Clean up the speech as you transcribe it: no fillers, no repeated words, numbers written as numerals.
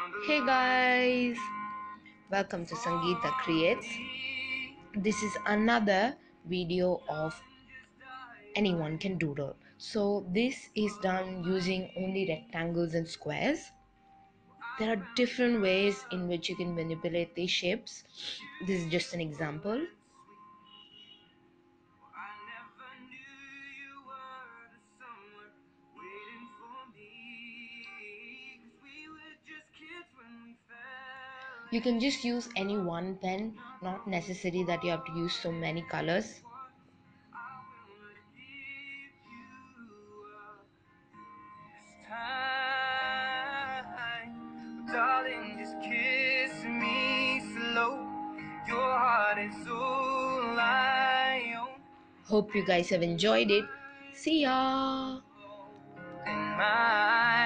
Hey guys, welcome to Sangeeta Creates. This is another video of anyone can doodle. So this is done using only rectangles and squares. There are different ways in which you can manipulate these shapes. This is just an example. You can just use any one pen, not necessary that you have to use so many colors. Darling, just kiss me slow. Your heart is all I own. Hope you guys have enjoyed it. See ya.